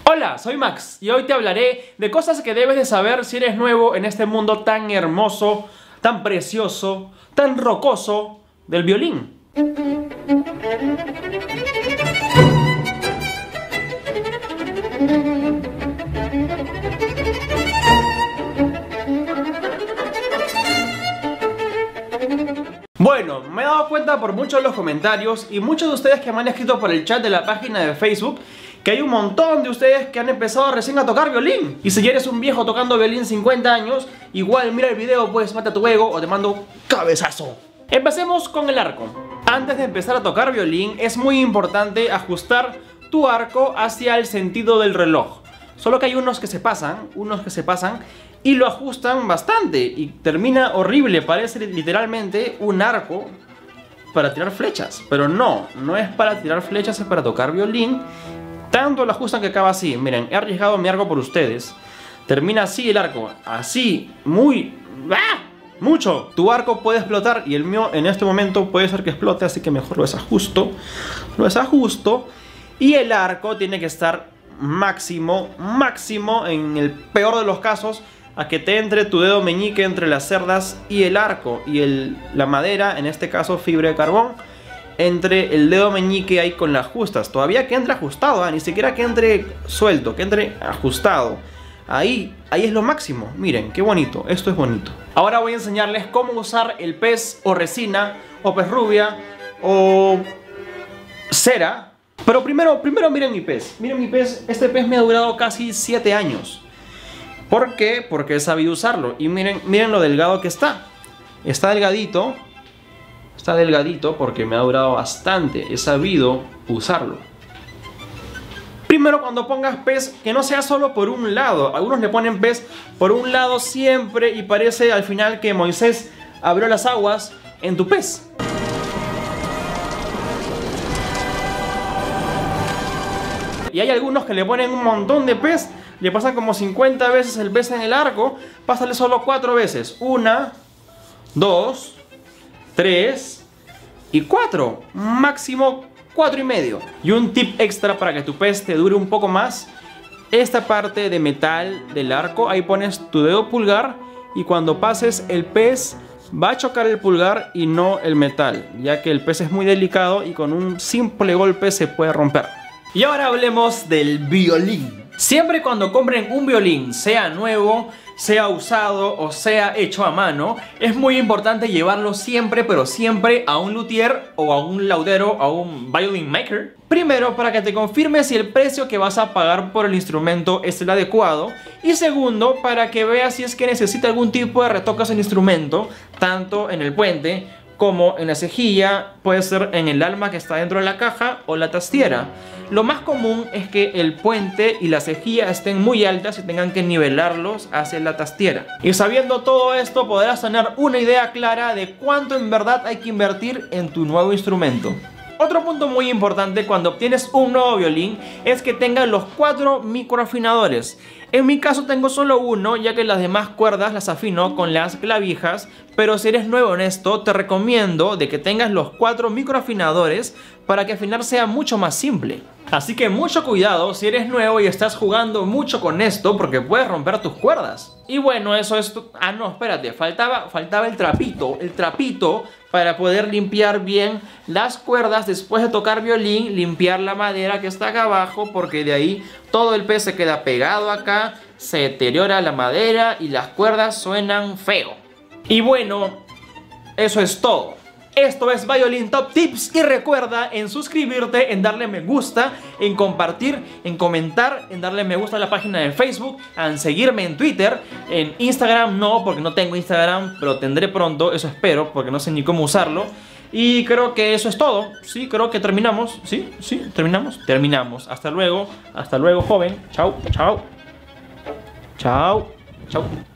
Hola, soy Max y hoy te hablaré de cosas que debes de saber si eres nuevo en este mundo tan hermoso, tan precioso, tan rocoso del violín. Bueno, me he dado cuenta por muchos de los comentarios y muchos de ustedes que me han escrito por el chat de la página de Facebook que hay un montón de ustedes que han empezado recién a tocar violín. Y si ya eres un viejo tocando violín 50 años, igual mira el video, pues mata tu ego o te mando cabezazo. Empecemos con el arco. Antes de empezar a tocar violín es muy importante ajustar tu arco hacia el sentido del reloj. Solo que hay unos que se pasan y lo ajustan bastante y termina horrible, parece literalmente un arco para tirar flechas. Pero no es para tirar flechas, es para tocar violín. Tanto lo ajustan que acaba así. Miren, he arriesgado mi arco por ustedes. Termina así el arco, así, muy... ¡ah! Mucho. Tu arco puede explotar y el mío en este momento puede ser que explote, así que mejor lo desajusto. Lo desajusto y el arco tiene que estar máximo, en el peor de los casos, a que te entre tu dedo meñique entre las cerdas y el arco y la madera, en este caso fibra de carbón, entre el dedo meñique ahí con las justas. Todavía que entre ajustado, ni siquiera que entre suelto, que entre ajustado. Ahí es lo máximo. Miren, qué bonito, esto es bonito. Ahora voy a enseñarles cómo usar el pez o resina, o pez rubia, o cera. Pero primero miren mi pez. Miren mi pez, este pez me ha durado casi 7 años. ¿Por qué? Porque he sabido usarlo. Y miren lo delgado que está. Está delgadito. Está delgadito porque me ha durado bastante. He sabido usarlo. Primero, cuando pongas pez, que no sea solo por un lado. Algunos le ponen pez por un lado siempre y parece al final que Moisés abrió las aguas en tu pez. Y hay algunos que le ponen un montón de pez, le pasan como 50 veces el pez en el arco. Pásale solo 4 veces. 1, 2, 3 y 4. Máximo 4 y medio. Y un tip extra para que tu pez te dure un poco más. Esta parte de metal del arco, ahí pones tu dedo pulgar y cuando pases el pez va a chocar el pulgar y no el metal, ya que el pez es muy delicado y con un simple golpe se puede romper. Y ahora hablemos del violín. Siempre cuando compren un violín, sea nuevo, sea usado o sea hecho a mano, es muy importante llevarlo siempre, pero siempre a un luthier o a un laudero, a un violin maker. Primero, para que te confirme si el precio que vas a pagar por el instrumento es el adecuado. Y segundo, para que veas si es que necesita algún tipo de retoques al instrumento, tanto en el puente como en la cejilla, puede ser en el alma que está dentro de la caja o la tastiera. Lo más común es que el puente y la cejilla estén muy altas y tengan que nivelarlos hacia la tastiera. Y sabiendo todo esto podrás tener una idea clara de cuánto en verdad hay que invertir en tu nuevo instrumento. Otro punto muy importante cuando obtienes un nuevo violín es que tenga los 4 microafinadores. En mi caso tengo solo uno, ya que las demás cuerdas las afino con las clavijas, pero si eres nuevo en esto te recomiendo de que tengas los 4 microafinadores para que afinar sea mucho más simple. Así que mucho cuidado si eres nuevo y estás jugando mucho con esto porque puedes romper tus cuerdas. Y bueno, eso es... ah, no, espérate, faltaba el trapito para poder limpiar bien las cuerdas después de tocar violín, limpiar la madera que está acá abajo porque de ahí todo el pez se queda pegado acá, se deteriora la madera y las cuerdas suenan feo. Y bueno, eso es todo. Esto es Violin Top Tips y recuerda en suscribirte, en darle me gusta, en compartir, en comentar, en darle me gusta a la página de Facebook, en seguirme en Twitter, en Instagram no, porque no tengo Instagram, pero tendré pronto, eso espero, porque no sé ni cómo usarlo. Y creo que eso es todo, sí, creo que terminamos, sí, terminamos. Hasta luego joven, chao.